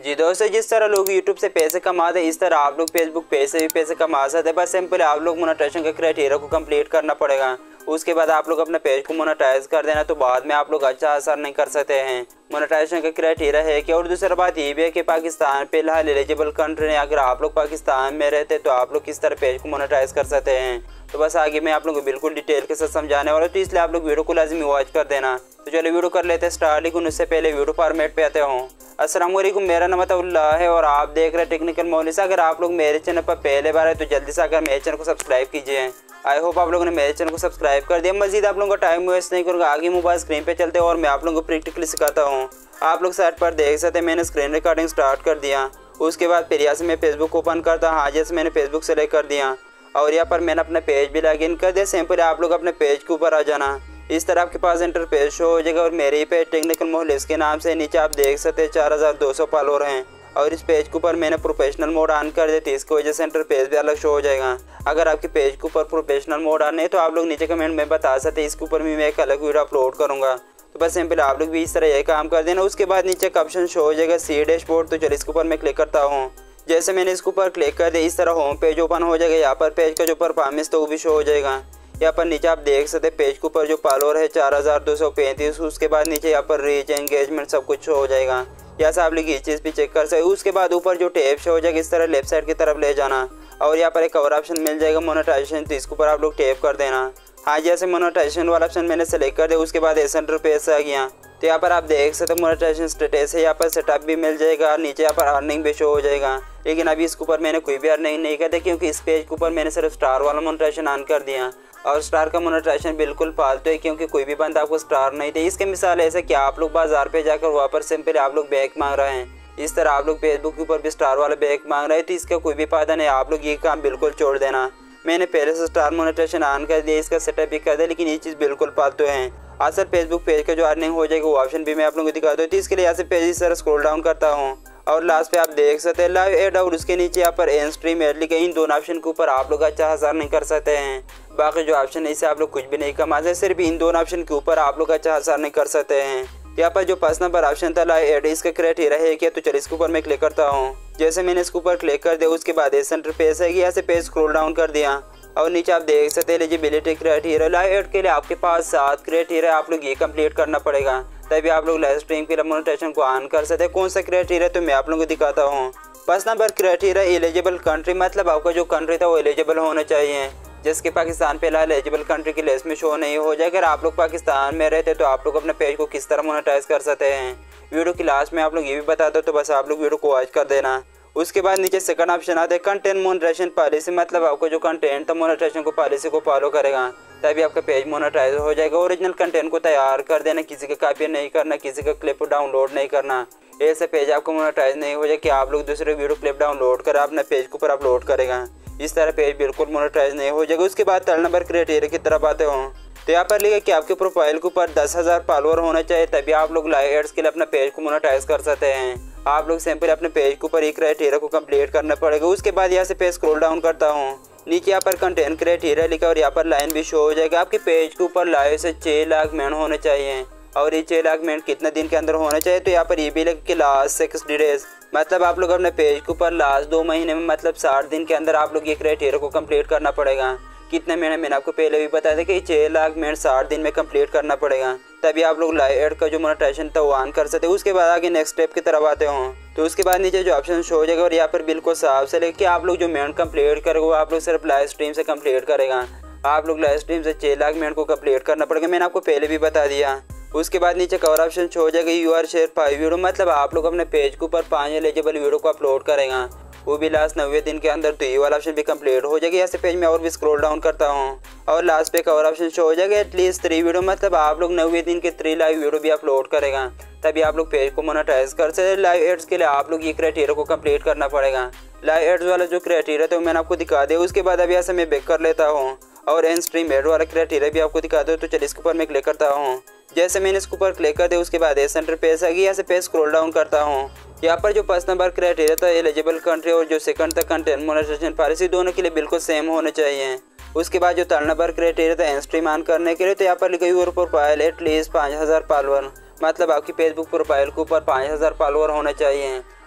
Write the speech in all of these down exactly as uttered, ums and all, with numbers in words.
जी दोस्तों, जिस तरह लोग यूट्यूब से पैसे कमाते हैं इस तरह आप लोग फेसबुक पेज से भी पैसे कमा सकते हैं। बस सिंपल आप लोग मोनेटाइजेशन का क्राइटेरिया को कंप्लीट करना पड़ेगा। उसके बाद आप लोग अपने पेज को मोनेटाइज कर देना, तो बाद में आप लोग अच्छा असर नहीं कर सकते हैं। मोनेटाइजेशन का क्राइटेरिया है कि, और दूसरी बात ये भी है कि पाकिस्तान फिलहाल एलिजिबल कंट्री है। अगर आप लोग पाकिस्तान में रहते तो आप लोग किस तरह पेज को मोनेटाइज कर सकते हैं, तो बस आगे मैं आप लोगों को बिल्कुल डिटेल के साथ समझाने वाला हूँ, तो इसलिए आप लोग वीडियो को लाजमी वॉच कर देना। तो चलिए वीडियो कर लेते हैं स्टार्ट, लेकिन उससे पहले वीडियो फॉर्मेट पे आते हूँ। अस्सलाम वालेकुम, मेरा नाम अताउल्लाह है और आप देख रहे हैं टेक्निकल मौलिस। अगर आप लोग मेरे चैनल पर पहले बार है तो जल्दी से आकर मेरे चैनल को सब्सक्राइब कीजिए। आई होप आप लोगों ने मेरे चैनल को सब्सक्राइब कर दिया। मजीद आप लोगों का टाइम वेस्ट नहीं करूँगा, आगे मोबाइल स्क्रीन पे चलते हैं और मैं आप लोगों को प्रैक्टिकली सिखाता हूँ। आप लोग साइड पर देख सकते हैं मैंने स्क्रीन रिकॉर्डिंग स्टार्ट कर दिया। उसके बाद फिर यहाँ से मैं फेसबुक ओपन करता हूँ। हाँ, जैसे मैंने फेसबुक सेलेक्ट कर दिया और यहाँ पर मैंने अपना पेज भी लॉग इन कर दिया। सिंपल आप लोग अपने पेज के ऊपर आ जाना। इस तरह आपके पास इंटरफेस शो हो जाएगा और मेरे ही पेज टेक्निकल मोहल्लिस के नाम से नीचे आप देख सकते हैं चार हज़ार दो सौ फॉलोअर हैं। और इस पेज के ऊपर मैंने प्रोफेशनल मोड ऑन कर दिया, तो इसकी वजह से इंटरफेस भी अलग शो हो जाएगा। अगर आपके पेज के ऊपर प्रोफेशनल मोड ऑन है तो आप लोग नीचे कमेंट में बता सकते हैं, इसके ऊपर भी मैं एक अलग वीडियो अपलोड करूँगा। तो बस सिंपल आप लोग भी इस तरह यही काम कर देना। उसके बाद नीचे का ऑप्शन शो हो जाएगा सी डैशबोर्ड, तो चलिए इसके ऊपर मैं क्लिक करता हूँ। जैसे मैंने इसके ऊपर क्लिक कर दिया इस तरह होम पेज ओपन हो जाएगा। यहाँ पर पेज का जो परफॉर्मेंस तो वो भी शो हो जाएगा। यहाँ पर नीचे आप देख सकते हैं पेज के ऊपर जो फॉलोअर है चार हज़ार दो सौ पैंतीस। उसके बाद नीचे यहाँ पर रीच एंगेजमेंट सब कुछ शो हो जाएगा। यहाँ से आप लोग ये चीज़ भी चेक कर सकते। उसके बाद ऊपर जो टैब शो हो जाएगा इस तरह लेफ्ट साइड की तरफ ले जाना और यहाँ पर एक और ऑप्शन मिल जाएगा मोनेटाइजेशन, तो इसके ऊपर आप लोग टैप कर देना। हाँ, जैसे मोनेटाइजेशन वाला ऑप्शन मैंने सेलेक्ट कर दिया। उसके बाद एसेंटर पेज आ गया, तो यहाँ पर आप देख सकते हैं मोनेटाइजेशन स्टेटस है। यहाँ पर सेटअप भी मिल जाएगा और नीचे यहाँ पर अर्निंग भी शो हो जाएगा। लेकिन अभी इसके ऊपर मैंने कोई भी अर्निंग नहीं कर दिया, क्योंकि इस पेज के ऊपर मैंने सिर्फ स्टार वाला मोनेटाइजेशन ऑन कर दिया। और स्टार का मोनेटाइजेशन बिल्कुल फालतू है, क्योंकि कोई भी बंदा आपको स्टार नहीं दे। इसके मिसाल ऐसे कि आप लोग बाजार पे जाकर वहाँ पर सिंपल आप लोग बैग मांग रहे हैं, इस तरह आप लोग फेसबुक के ऊपर भी स्टार वाला बैग मांग रहे हैं, तो इसका कोई भी फायदा नहीं। आप लोग ये काम बिल्कुल छोड़ देना। मैंने पहले से स्टार मोनेटाइजेशन ऑन कर दिया, इसका सेटअप भी कर दिया, लेकिन ये चीज़ बिल्कुल फालतू है। असल फेसबुक पेज का जो अर्निंग हो जाएगा वो ऑप्शन भी मैं आप लोगों को दिखाता हूँ। तो इसके लिए यहाँ से पेज इस तरह स्क्रॉल डाउन करता हूँ और लास्ट पे आप देख सकते हैं लाइव एड और उसके नीचे यहाँ पर एंड स्ट्रीम एड लिखा है। इन दोनों ऑप्शन के ऊपर आप लोग अच्छा हज़ार नहीं कर सकते हैं। बाकी जो ऑप्शन है इससे आप लोग कुछ भी नहीं कमा सकते। सिर्फ इन दोनों ऑप्शन के ऊपर आप लोग अच्छा हज़ार नहीं कर सकते हैं। यहाँ पर जो पाँच नंबर ऑप्शन था लाइव एड, इसका क्राइटेरिया है क्या, तो चलिए इसके ऊपर मैं क्लिक करता हूँ। जैसे मैंने इसके ऊपर क्लिक कर दिया उसके बाद सेंटर पेज है, यहाँ से पेज स्क्रॉल डाउन कर दिया और नीचे आप देख सकते हैं एलिजिबिलिटी क्राइटेरिया। लाइव एड के लिए आपके पास सात क्राइटेरिया आप लोग ये कंप्लीट करना पड़ेगा, तभी आप लोग लाइव स्ट्रीम के लिए मोनेटाइजेशन को ऑन कर सकते हैं। कौन सा क्राइटेरिया तो मैं आप लोगों को दिखाता हूँ। First number criteria eligible country, मतलब आपका जो कंट्री था वो एलिजिबल होना चाहिए, जिसके पाकिस्तान फिलहाल एलिजिबल कंट्री की लिस्ट में शो नहीं हो जाए। अगर आप लोग पाकिस्तान में रहते तो आप लोग अपने पेज को किस तरह मोनेटाइज कर सकते हैं, वीडियो की लास्ट में आप लोग ये भी बता दो, तो बस आप लोग वीडियो को वॉच कर देना। उसके बाद नीचे सेकंड ऑप्शन आता है कंटेंट मोनेटाइजेशन पॉलिसी, मतलब आपको जो कंटेंट था मोनेटाइजेशन को पॉलिसी को फॉलो करेगा, तभी आपका पेज मोनेटाइज हो जाएगा। ओरिजिनल कंटेंट को तैयार कर देना, किसी का कॉपी नहीं करना, किसी का क्लिप डाउनलोड नहीं करना। ऐसे पेज आपको मोनेटाइज नहीं हो जाए कि आप लोग दूसरे वीडियो क्लिप डाउनलोड कर अपने पेज के ऊपर अपलोड करेगा, इस तरह पेज बिल्कुल मोनेटाइज नहीं हो जाएगा। उसके बाद थर्ड नंबर क्राइटेरिया की तरफ आते हो, तो यहाँ पर लिखा कि आपके प्रोफाइल के ऊपर दस हज़ार फॉलोअर होना चाहिए, तभी आप लोग लाइव एड्स के लिए अपना पेज को मोनेटाइज कर सकते हैं। आप लोग सिंपल अपने पेज के ऊपर एक क्राइटेरिया को कंप्लीट करना पड़ेगा। उसके बाद यहाँ से पेज स्क्रॉल डाउन करता हूँ, नीचे यहाँ पर कंटेंट क्राइटेरिया लिखा और यहाँ पर लाइन भी शो हो जाएगा। आपके पेज के ऊपर लाइव से छः लाख मिनट होने चाहिए और ये छः लाख मिनट कितने दिन के अंदर होने चाहिए, तो यहाँ पर ये भी लिखा कि लास्ट सिक्सटी डेज, मतलब आप लोग अपने पेज के ऊपर लास्ट दो महीने में मतलब साठ दिन के अंदर आप लोग ये क्राइटेरिया को कंप्लीट करना पड़ेगा। कितने मिनट मैंने आपको पहले भी बताया था कि छः लाख मिनट साठ दिन में कंप्लीट करना पड़ेगा, तभी आप लोग लाइव एड का जो मोनेटाइजेशन था वो ऑन कर सकते हैं। उसके बाद आगे नेक्स्ट स्टेप की तरफ आते हो, तो उसके बाद नीचे जो ऑप्शन शो हो जाएगा और यहाँ पर बिल्कुल साफ से लेके आप लोग जो मिनट कंप्लीट करेंगे वो आप लोग सिर्फ लाइव स्ट्रीम से कंप्लीट करेगा। आप लोग लाइव स्ट्रीम से छः लाख मिनट को कंप्लीट करना पड़ेगा, मैंने आपको पहले भी बता दिया। उसके बाद नीचे कवर ऑप्शन शो हो जाएगा you are share five video, मतलब आप लोग अपने पेज के ऊपर पाँच एलिजिबल वीडियो को अपलोड करेगा, वो भी लास्ट नब्बे दिन के अंदर, तो ये वाला ऑप्शन भी कंप्लीट हो जाएगा। यहाँ से पेज में और भी स्क्रॉल डाउन करता हूँ और लास्ट पे कवर ऑप्शन शो हो जाएगा एटलीस्ट थ्री वीडियो, मतलब आप लोग नब्बे दिन के थ्री लाइव वीडियो भी अपलोड करेगा, तभी आप लोग पेज को मोनेटाइज कर सकते हैं। लाइव एड्स के लिए आप लोग ये क्राइटेरिया को कंप्लीट करना पड़ेगा। लाइव एड्स वाला जो क्राइटेरिया था वो मैंने आपको दिखा दिया। उसके बाद अभी यहाँ से मैं बैक कर लेता हूँ और एंड स्ट्रीम एड वाला क्राइटेरिया भी आपको दिखा दो, तो चलिए इसके ऊपर मैं क्लिक करता हूँ। जैसे मैंने इसके ऊपर क्लिक कर दिया उसके बाद सेंटर पेज आ गया, यहाँ से पेज स्क्रॉल डाउन करता हूँ। यहाँ पर जो फर्स्ट नंबर क्राइटेरिया था एलिजिबल कंट्री और जो सेकंड था कंटेंट मोनेटाइजेशन पॉलिसी, दोनों के लिए बिल्कुल सेम होने चाहिए। उसके बाद जो थर्ड नंबर क्राइटेरिया था एंड स्ट्रीम ऑन करने के लिए, तो यहाँ पर लिखा यूर प्रोफाइल एटलीस्ट पाँच हज़ार फॉलोअर, मतलब आपकी फेसबुक प्रोफाइल के ऊपर पाँच हज़ार फॉलोअर होने चाहिए।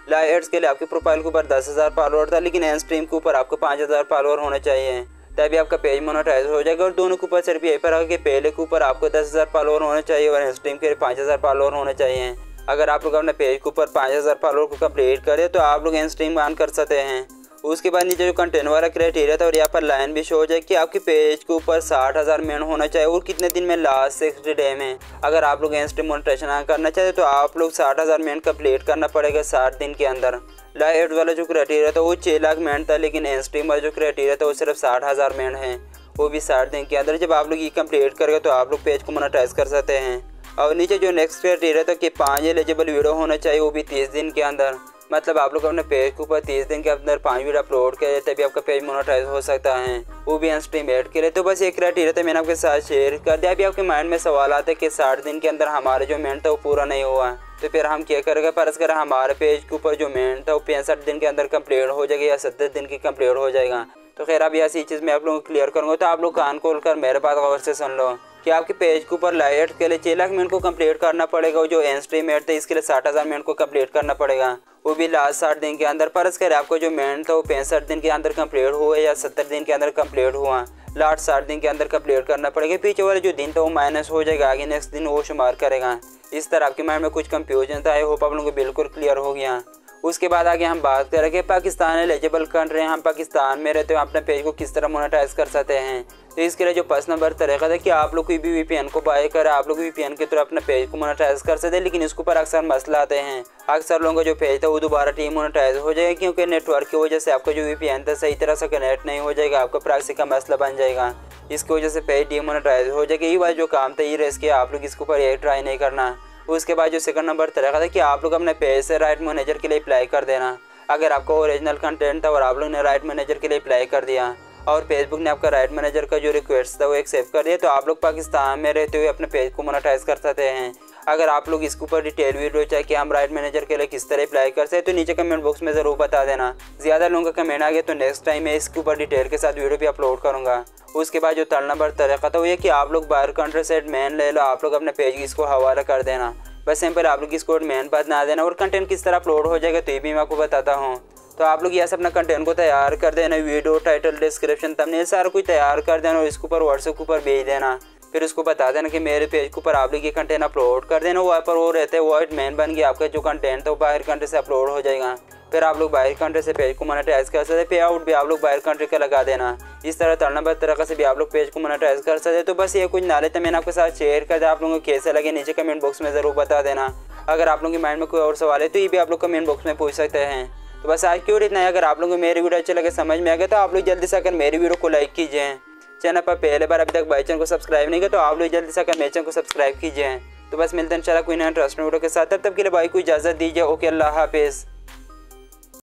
लाइव एड्स के लिए आपके प्रोफाइल के ऊपर दस हज़ार फॉलोअर था, लेकिन एंड स्ट्रीम के ऊपर आपको पाँच हज़ार फॉलोअर होने चाहिए, तभी आपका पेज मोनेटाइज हो जाएगा। और दोनों के ऊपर सिर्फ यही फर्क है कि पहले के ऊपर आपको दस हज़ार फॉलोअर होने चाहिए और एंड स्ट्रीम के लिए पाँच हज़ार फॉलोअर होने चाहिए। अगर आप लोग अपने पेज के ऊपर पाँच हज़ार फॉलोअर को कंप्लीट करें तो आप लोग एंड स्ट्रीम ऑन कर सकते हैं। उसके बाद नीचे जो कंटेंट वाला क्राइटेरिया था और यहाँ पर लाइन भी शो हो जाए कि आपके पेज के ऊपर साठ हज़ार मेन होना चाहिए और कितने दिन में, लास्ट सिक्सटी डे में। अगर आप लोग एंड स्ट्रीम मोनेटाइजेशन ऑन करना चाहते तो आप लोग साठ हज़ार मेन कंप्लीट करना पड़ेगा साठ दिन के अंदर। लाइव एड वाला जो क्राइटेरिया था वो छः लाख मेन था, लेकिन एंड स्ट्रीम वाला जो क्राइटेरिया था वो सिर्फ साठ हज़ार मेन है, वो भी साठ दिन के अंदर। जब आप लोग ये कंप्लीट करेंगे तो आप लोग पेज को मोनेटाइज कर सकते हैं। और नीचे जो नेक्स्ट क्राइटेरिया था कि पाँच एलिजिबल वीडियो होना चाहिए, वो भी तीस दिन के अंदर। मतलब आप लोग अपने पेज के ऊपर तीस दिन के अंदर पाँच वीडियो अपलोड करें तभी आपका पेज मोनेटाइज हो सकता है, वो भी एंड स्ट्रीम ऐड के लिए। तो बस ये क्राइटेरिया था, मैंने आपके साथ शेयर कर दिया। अभी आपके माइंड में सवाल आता है कि साठ दिन के अंदर हमारा जो मेन था वो पूरा नहीं हुआ, तो फिर हम क्या करेंगे। फर्ज करें हमारे पेज के ऊपर जो मेन था वो पैंसठ दिन के अंदर कंप्लीट हो जाएगा या सत्तर दिन की कंप्लीट हो जाएगा। तो खैर अब ऐसी चीज़ मैं आप लोगों को क्लियर करूँगा, तो आप लोग कान खोल कर मेरे बात गौर से सुन लो कि आपके पेज के ऊपर लाइव एड के लिए छः लाख मिनट को कंप्लीट करना पड़ेगा, और जो एंड स्ट्रीम एड था इसके लिए साठ हज़ार मिनट को कंप्लीट करना पड़ेगा, वो भी लास्ट साठ दिन के अंदर। फर्ज करें आपको जो मेन था वो पैंसठ दिन के अंदर कंप्लीट हुआ या सत्तर दिन के अंदर कंप्लीट हुआ, लास्ट साठ दिन के अंदर कंप्लीट करना पड़ेगा। पीछे वाले जो दिन था वो माइनस हो जाएगा, आगे नेक्स्ट दिन वो शुमार करेगा। इस तरह आपके माइंड में कुछ कंफ्यूजन था, आई होप आप लोगों को बिल्कुल क्लियर हो गया। उसके बाद आगे हम बात करेंगे पाकिस्तान एलिजिबल कंट्री हैं, हम पाकिस्तान में रहते हो अपने पेज को किस तरह मोनेटाइज कर सकते हैं। तो इसके लिए जो फर्स्ट नंबर तरीका था कि आप लोग कोई भी वीपीएन को बाय करें, आप लोग वीपीएन के थ्रू अपने पेज को मोनेटाइज कर सकते हैं। लेकिन इसके ऊपर अक्सर मसला आते हैं, अक्सर लोगों का जो पेज था वो दोबारा टी मोनेटाइज हो जाएगा, क्योंकि नेटवर्क की वजह से आपका जो वीपीएन था सही तरह से कनेक्ट नहीं हो जाएगा, आपका प्राइवेसी का मसला बन जाएगा, इसकी वजह से पेज डी मोनेटाइज हो जाएगा। ये बात जो काम था ये रेस किया, आप लोग इसके ऊपर ये ट्राई नहीं करना। उसके बाद जो सेकंड नंबर तरीका था कि आप लोग अपने पेज से राइट मैनेजर के लिए अप्लाई कर देना। अगर आपका ओरिजिनल कंटेंट था और आप लोग ने राइट मैनेजर के लिए अप्लाई कर दिया और फेसबुक ने आपका राइट मैनेजर का जो रिक्वेस्ट था वो एक्सेप्ट कर दिया, तो आप लोग पाकिस्तान में रहते हुए अपने पेज को मोनेटाइज कर सकते हैं। अगर आप लोग इसके ऊपर डिटेल वीडियो चाहिए कि हम राइट मैनेजर के लिए किस तरह अप्लाई कर सकते हैं तो नीचे कमेंट बॉक्स में ज़रूर बता देना। ज़्यादा लोगों का कमेंट आ गया तो नेक्स्ट टाइम मैं इसके ऊपर डिटेल के साथ वीडियो भी अपलोड करूँगा। उसके बाद जो थर्ड नंबर तरीका था वो ये कि आप लोग बाहर कंट्री से मेन ले लो, आप लोग अपने पेज इसको हवाला कर देना। बस सिंपल आप लोग इसको मेन बात ना देना, और कंटेंट किस तरह अपलोड हो जाएगा तो ये भी मैं आपको बताता हूँ। तो आप लोग यहाँ से अपना कंटेंट को तैयार कर देना, वीडियो टाइटल डिस्क्रिप्शन थंबनेल सारा कुछ तैयार कर देना और इसके ऊपर व्हाट्सएप के ऊपर भेज देना। फिर उसको बता देना कि मेरे पेज के ऊपर आप लोग ये कंटेंट अपलोड कर देना, वहाँ पर वो रहते हैं वर्ड मेन बन गया, आपका जो कंटेंट था वो बाहर कंट्री से अपलोड हो जाएगा। फिर आप लोग बाहर कंट्री से पेज को मोनेटाइज कर सकते हैं, पे आउट भी आप लोग बाहर कंट्री का लगा देना। इस तरह थर्ड नंबर तरीके से भी आप लोग पेज को मोनेटाइज कर सकते हैं। तो बस ये कुछ नॉलेज था मैंने आपके साथ शेयर कर दिया, आप लोगों को कैसे लगे नीचे कमेंट बॉक्स में ज़रूर बता देना। अगर आप लोगों के माइंड में कोई और सवाल है तो ये भी आप लोग कमेंट बॉक्स में पूछ सकते हैं। तो बस आज की वीडियो इतना है। अगर आप लोगों को मेरी वीडियो अच्छे लगे, समझ में आ गया, तो आप लोग जल्दी से आकर मेरी वीडियो को लाइक कीजिए। चैनल पर पहले बार अभी तक भाई चैनल को सब्सक्राइब नहीं किया तो आप लोग जल्दी से आकर मेरे चैनल को सब्सक्राइब कीजिए। तो बस मिलते हैं इंशाल्लाह कोई नया इंटरेस्टिंग वीडियो के साथ, तब तक के लिए भाई को इजाज़त दीजिए। ओके, अल्लाह हाफिज़।